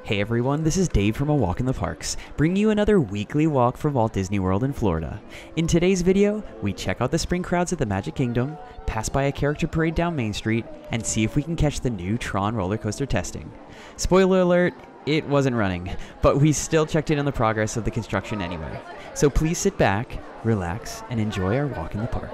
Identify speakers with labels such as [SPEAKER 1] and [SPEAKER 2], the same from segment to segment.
[SPEAKER 1] Hey everyone, this is Dave from A Walk in the Parks, bringing you another weekly walk from Walt Disney World in Florida. In today's video, we check out the spring crowds at the Magic Kingdom, pass by a character parade down Main Street, and see if we can catch the new Tron roller coaster testing. Spoiler alert, it wasn't running, but we still checked in on the progress of the construction anyway. So please sit back, relax, and enjoy our walk in the park.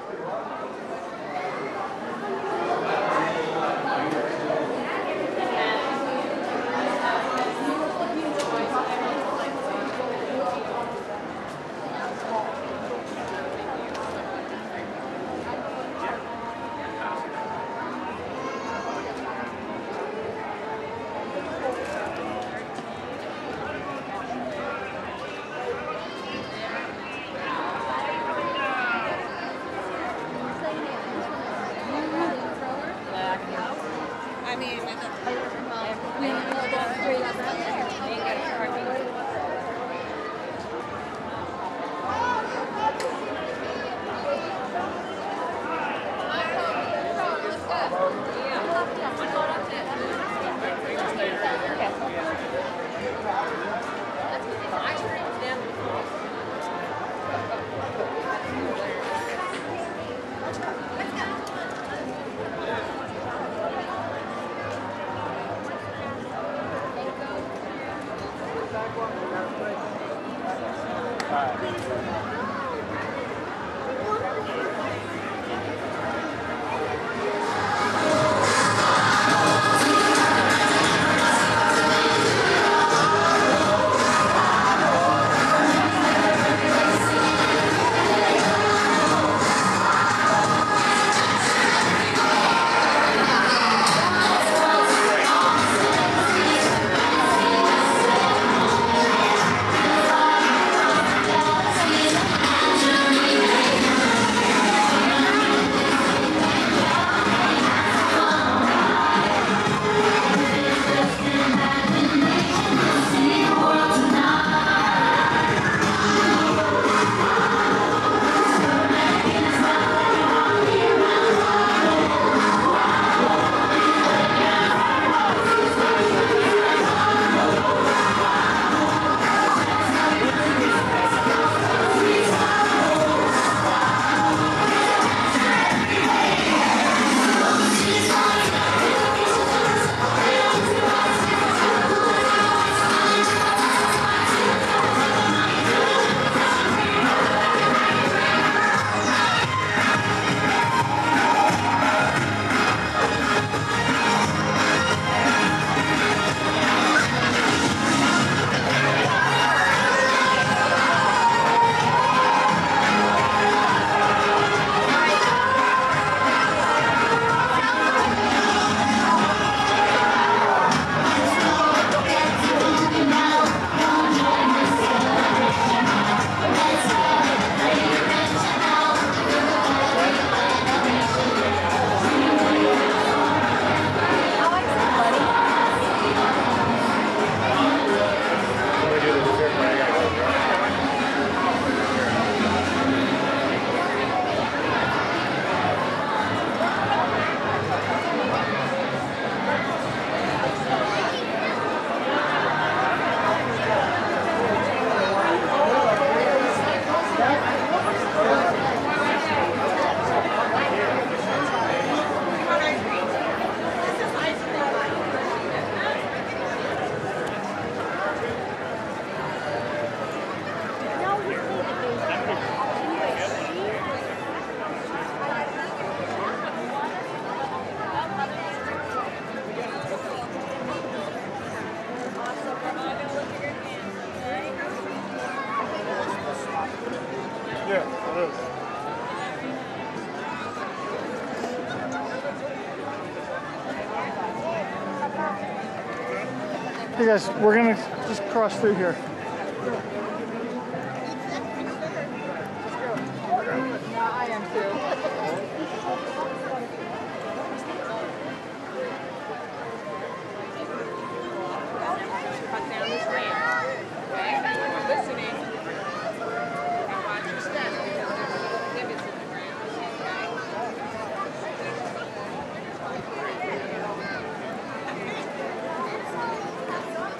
[SPEAKER 2] Hey guys, we're gonna just cross through here.
[SPEAKER 3] I am too. Cut down this ramp. Okay? We're listening. And watch your steps because there's divots in the ground. Okay?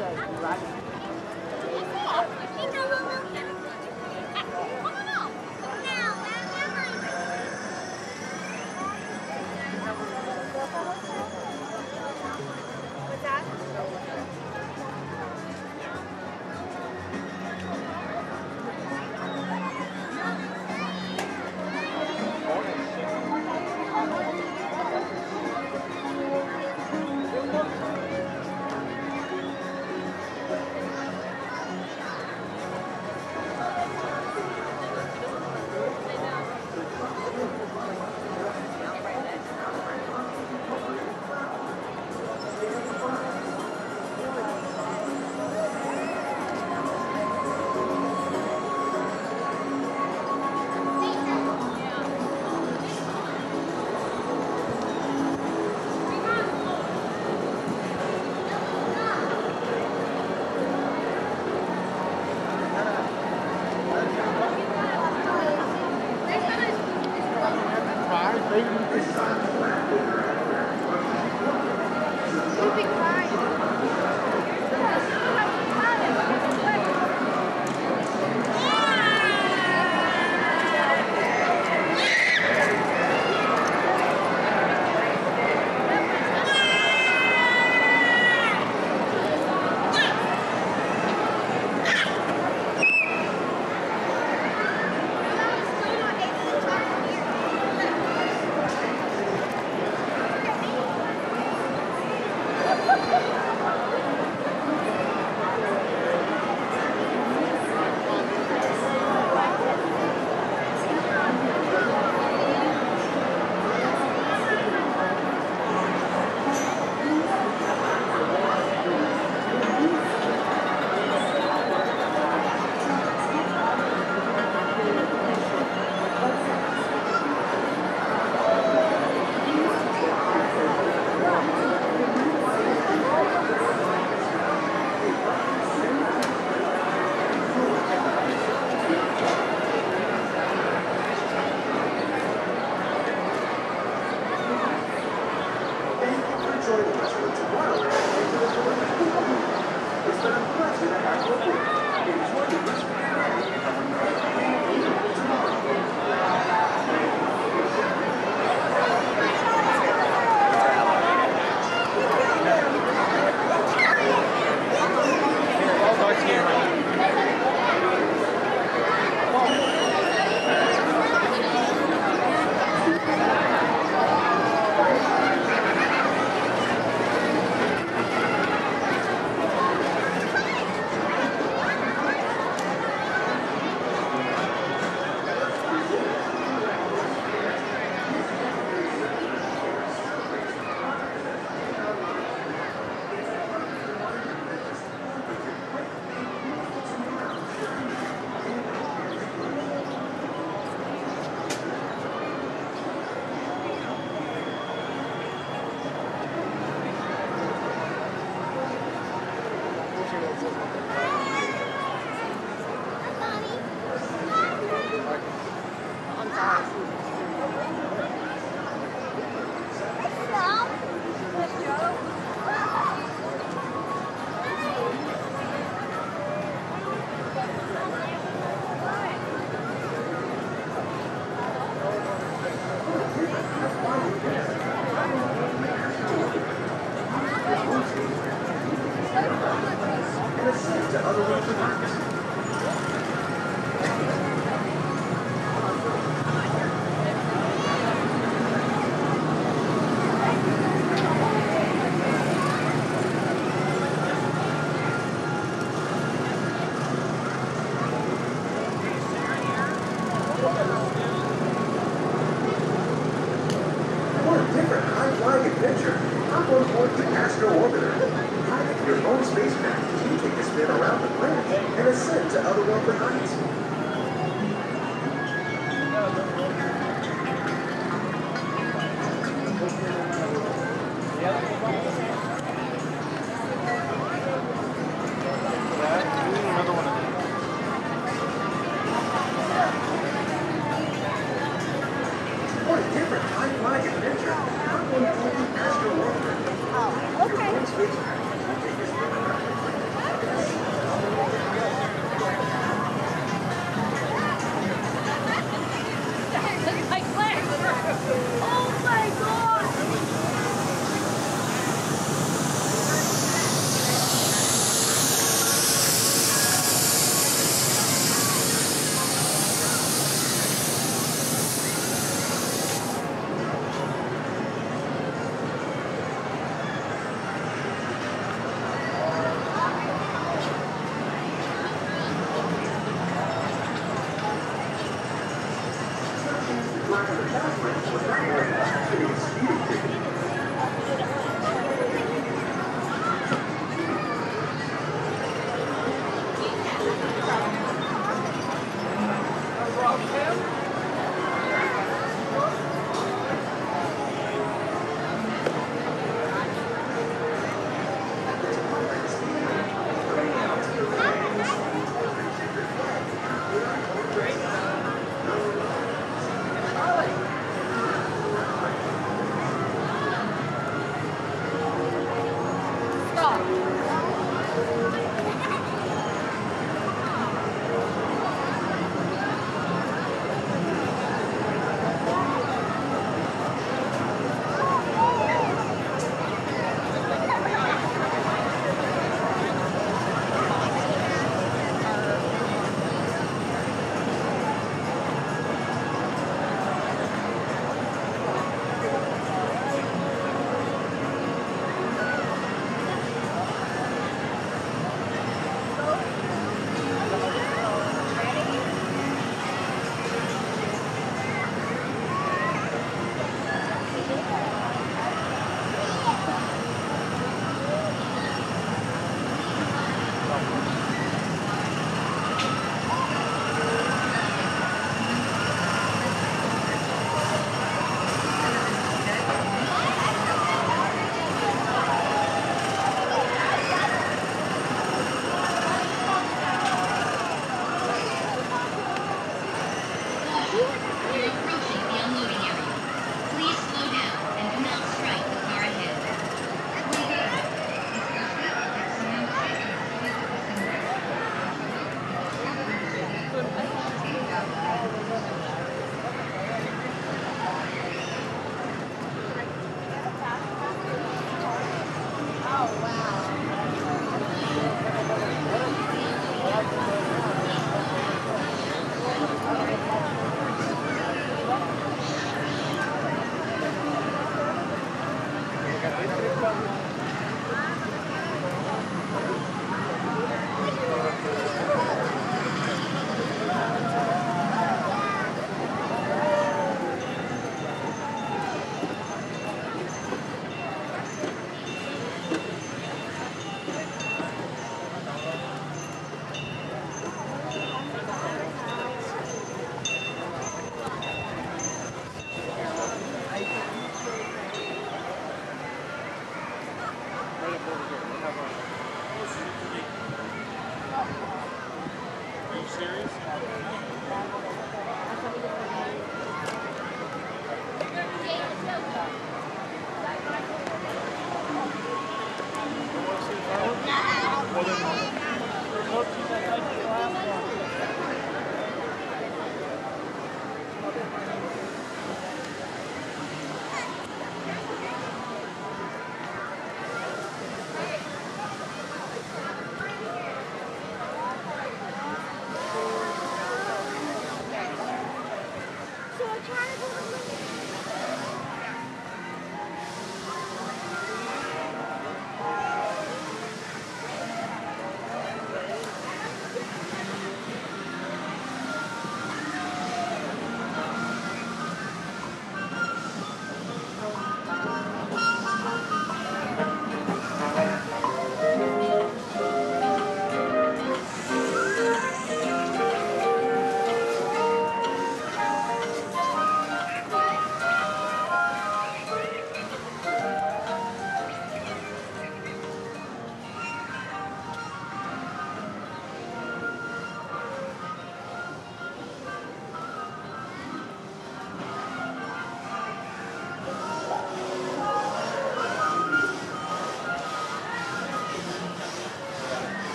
[SPEAKER 4] Astro Orbiter. Pilot your own spacecraft, you take a spin around the planet and assess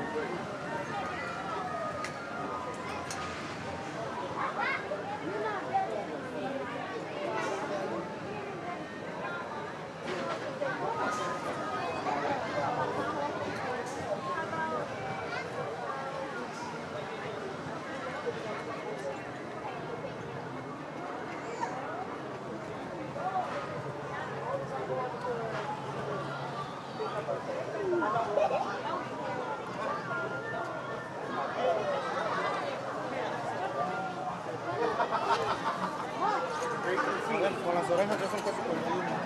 [SPEAKER 2] Con las orejas ya son casi por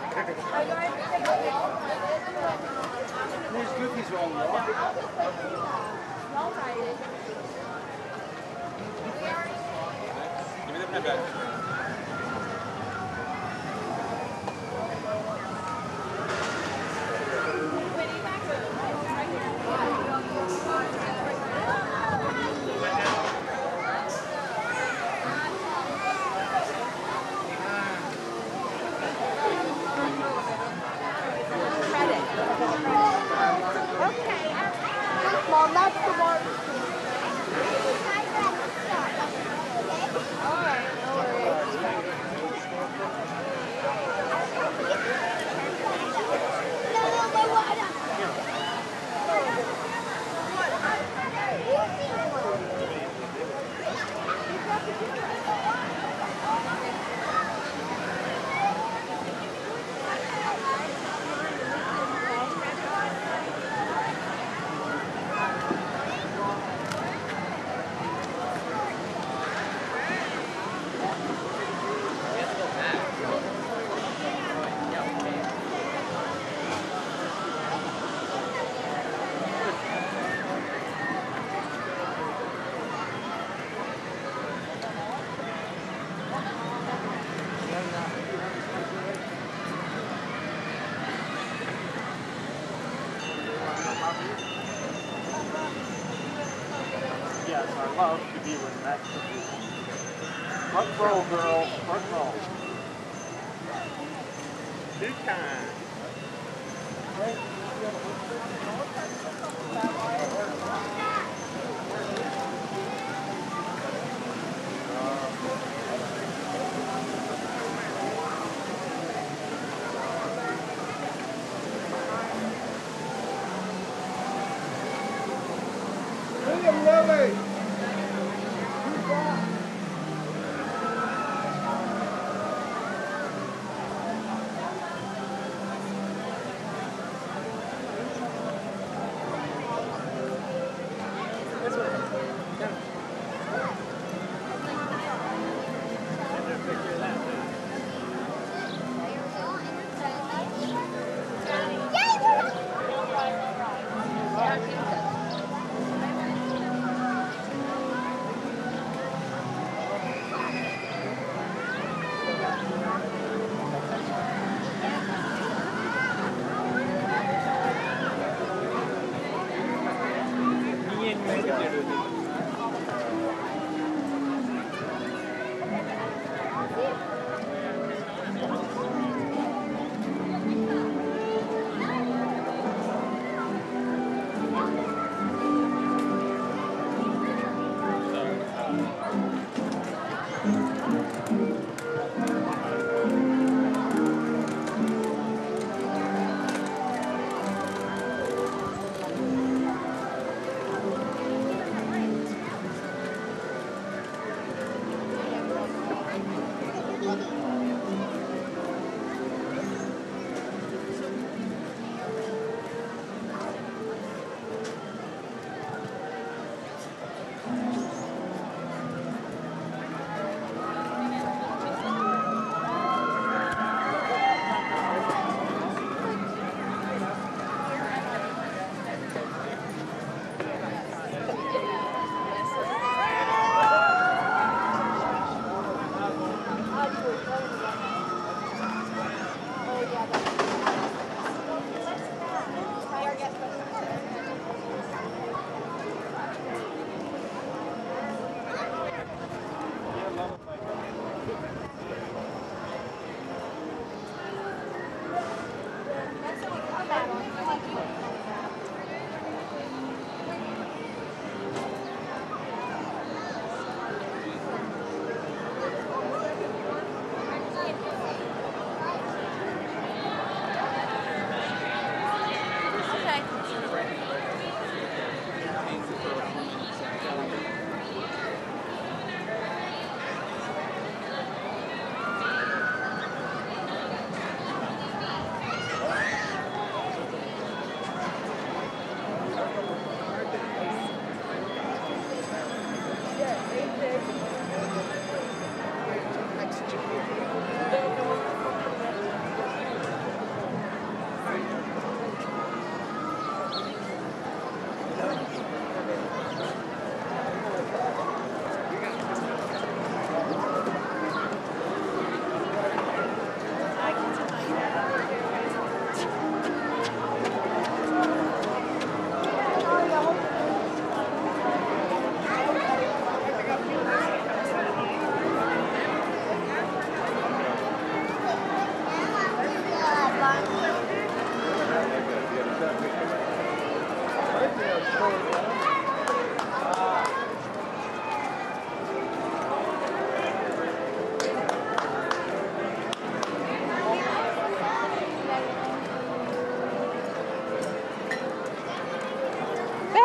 [SPEAKER 2] There's cookies wrong, Give me the pen back.
[SPEAKER 4] Mom, that's the one. Yes, I love to be with next to you. Front row, girl. Front row. Good time. Lily!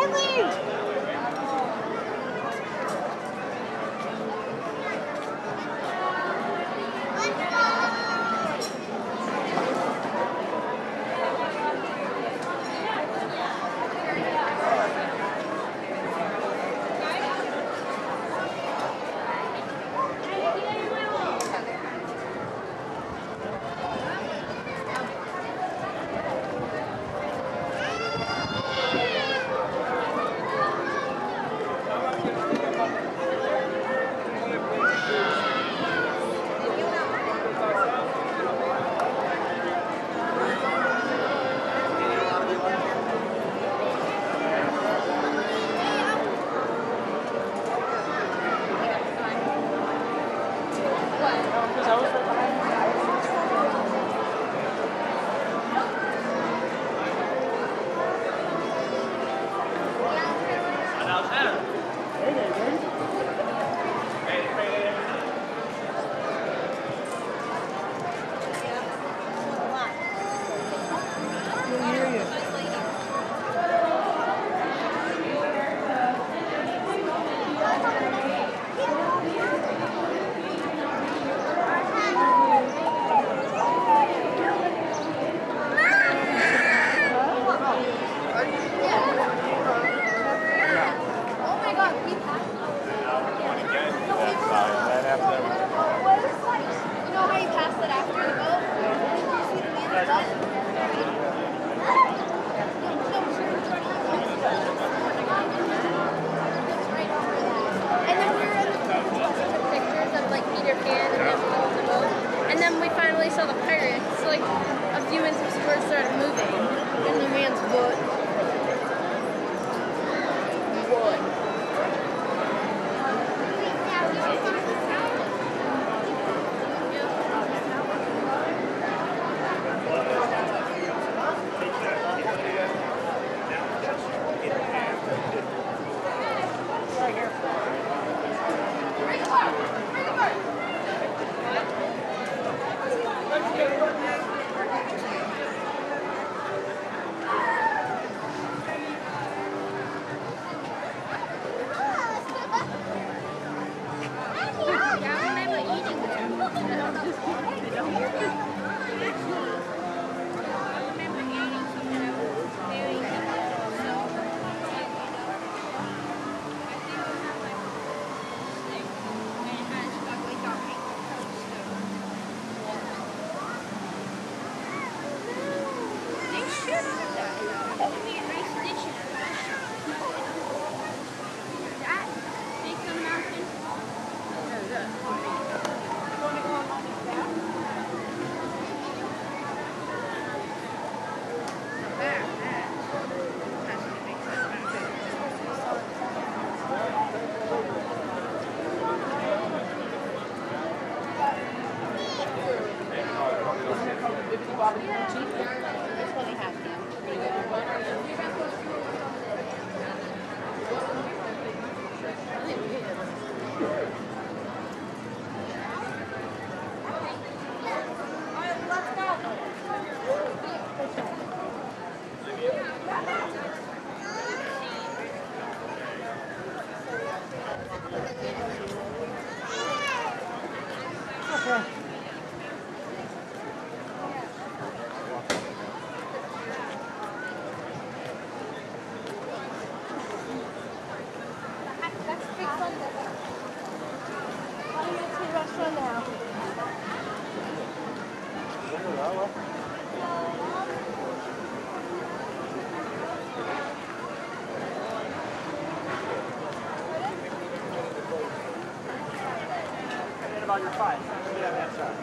[SPEAKER 4] About your five. Yeah, that's right.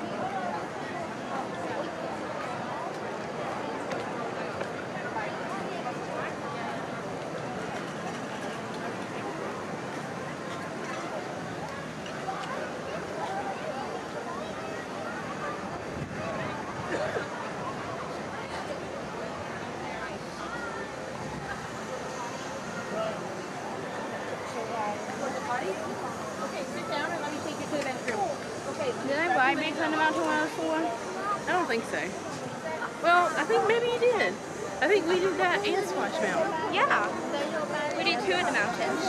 [SPEAKER 3] Did I buy Big Thunder Mountain when I was 4? I don't think so. Well, I think maybe you did. I think we did that and Splash Mountain.
[SPEAKER 5] Yeah. We did 2 in the mountains.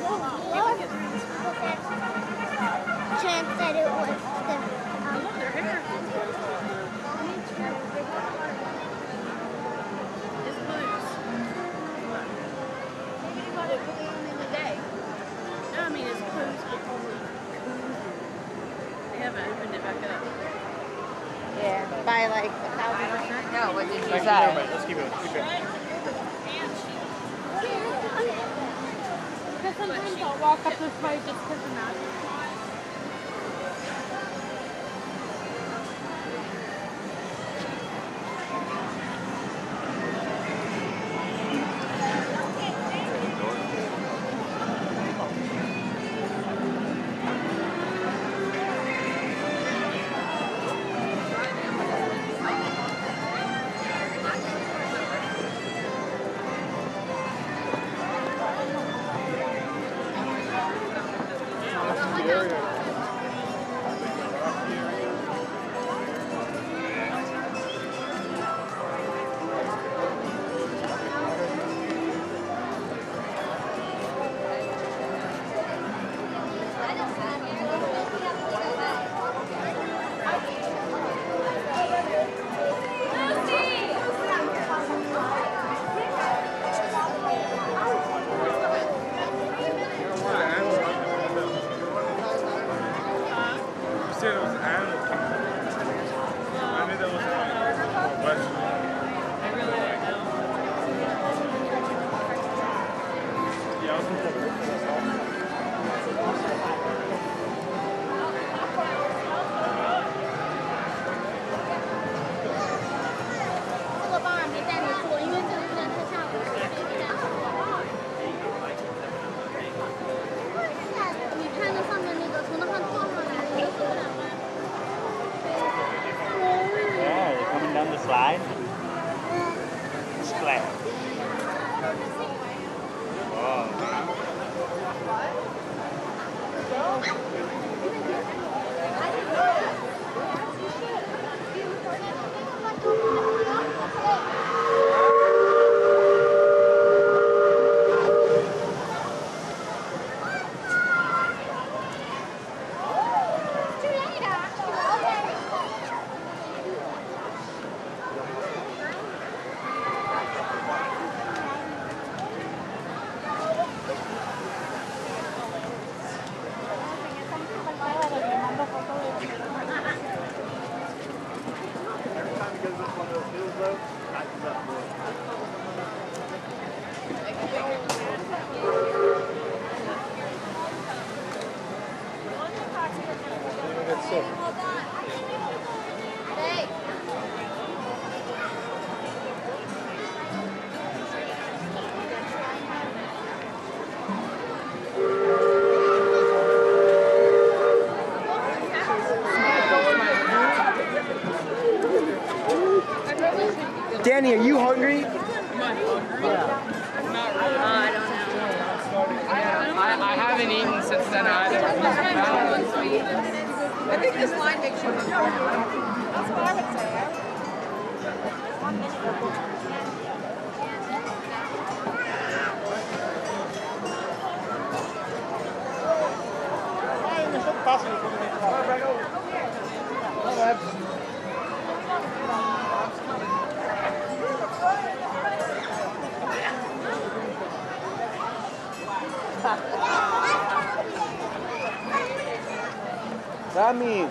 [SPEAKER 6] Chance that it was the.
[SPEAKER 3] I love their hair. It's blues.
[SPEAKER 5] Maybe you want to put it on in the day.
[SPEAKER 3] No, I mean it's blues, but probably they haven't opened it back up.
[SPEAKER 5] Yeah. By like 1,000%.
[SPEAKER 7] No, what did you
[SPEAKER 4] Let's
[SPEAKER 7] say?
[SPEAKER 4] keep it. Keep it.
[SPEAKER 6] Because sometimes I'll walk up this way just because of that.
[SPEAKER 4] Slide. Slide.
[SPEAKER 8] Danny, are you hungry?
[SPEAKER 3] I don't know.
[SPEAKER 7] I haven't eaten since then either.
[SPEAKER 3] I think this line makes you look good. That's what I would say.
[SPEAKER 8] Rami.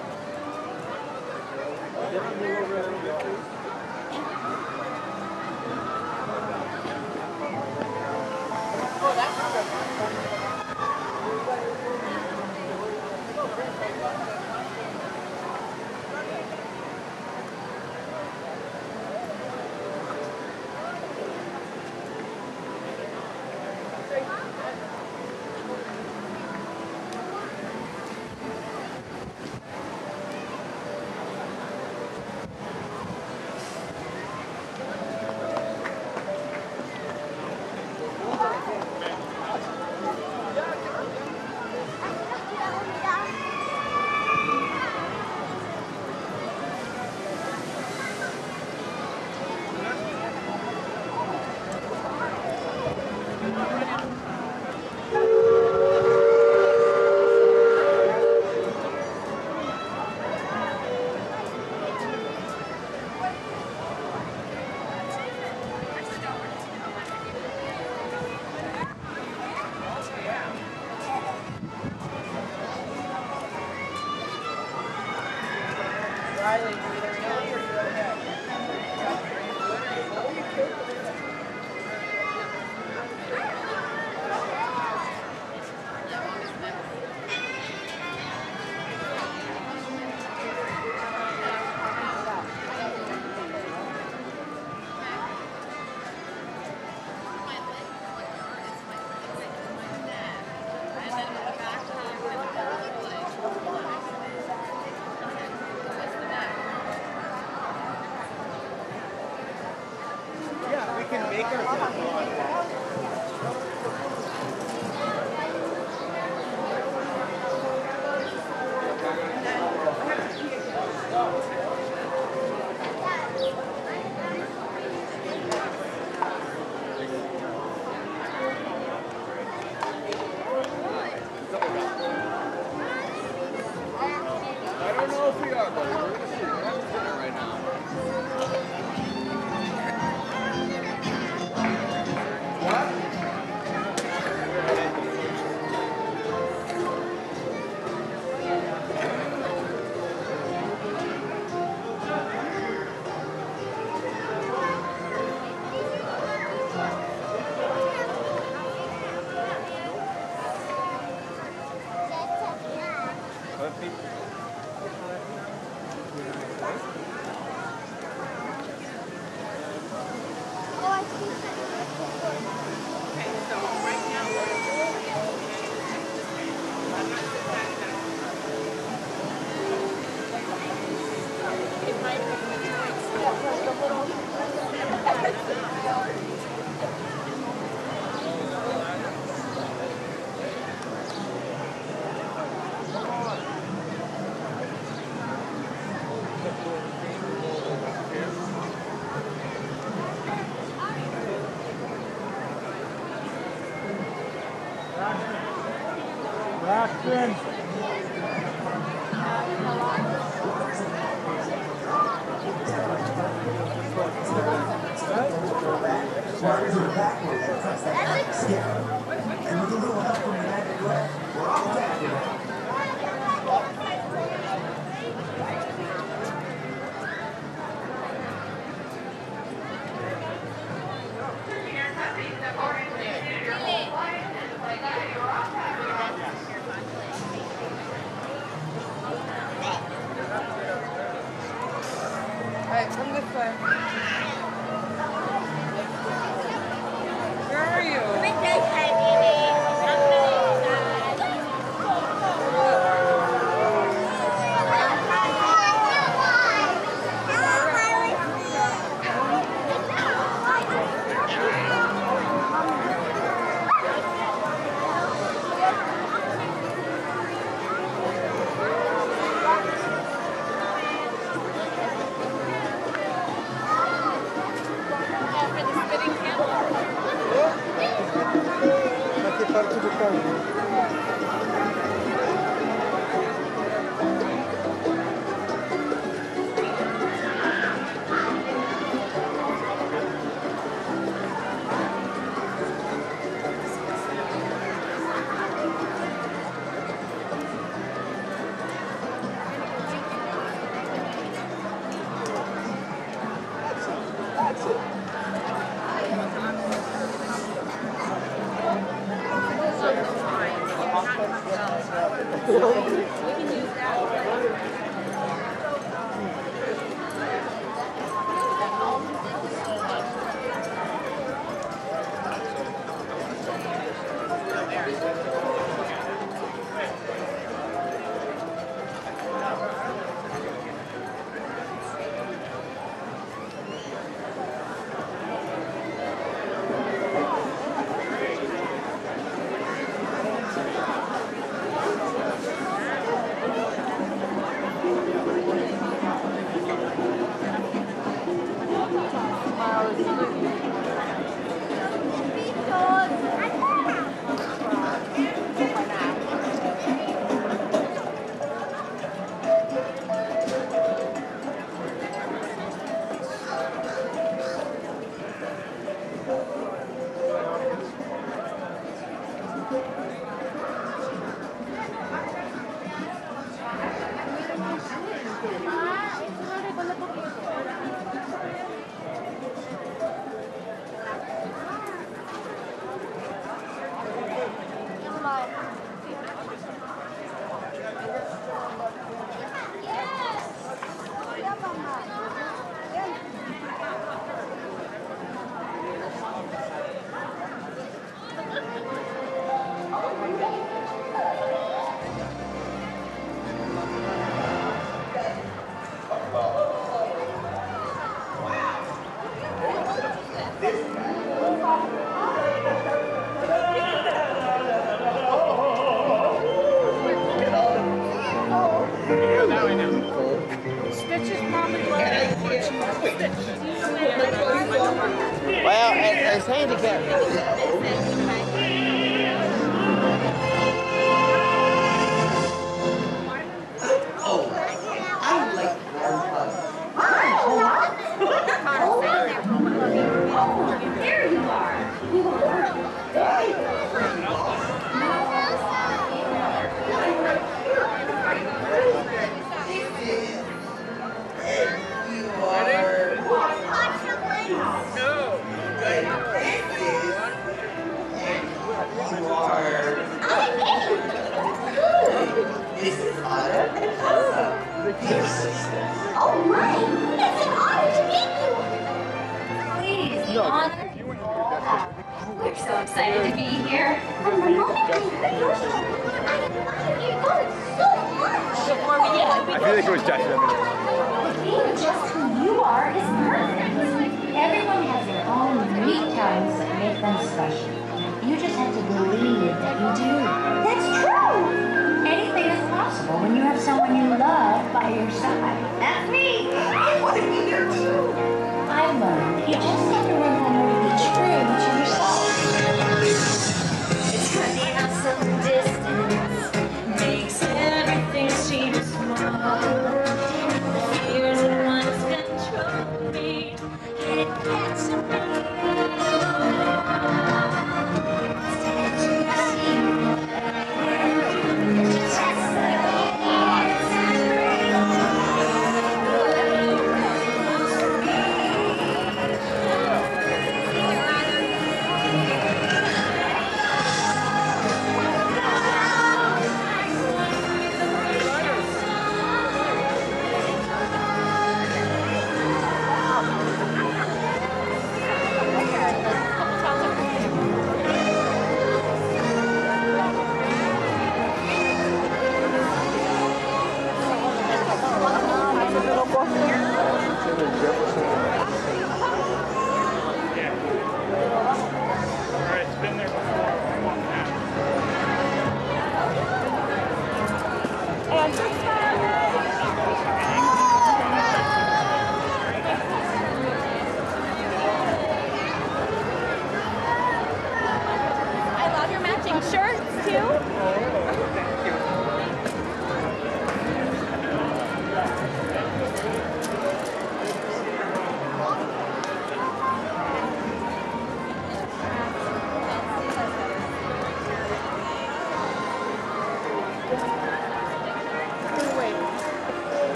[SPEAKER 8] Yeah, we can make ourselves.
[SPEAKER 9] I don't know if we are, but we're going to see. We're having dinner right now.
[SPEAKER 2] Braxton.
[SPEAKER 3] Alright, come this way. Where are you? candy cane.
[SPEAKER 10] There you are.
[SPEAKER 11] This is Honor and Elsa, your sisters.
[SPEAKER 6] Oh my! It's an honor to meet you!
[SPEAKER 10] Please, Honor. We're so excited to be here.
[SPEAKER 6] From the moment we heard your story, I admired you both so much!
[SPEAKER 9] I feel like it was Josh.
[SPEAKER 10] Being just who you are is perfect. Everyone has their own unique talents that make them special. You just have to believe that you do.
[SPEAKER 6] That's true!
[SPEAKER 10] Anything is possible when you have someone you love by your side.
[SPEAKER 6] That's me! I want to be there too!
[SPEAKER 10] I learned you just have to remember to be true to yourself. It's funny how some distance makes everything seem small. Fear that once controlled me, and it gets to me.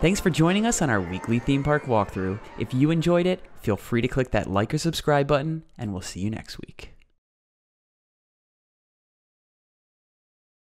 [SPEAKER 1] Thanks for joining us on our weekly theme park walkthrough. If you enjoyed it, feel free to click that like or subscribe button, and we'll see you next week.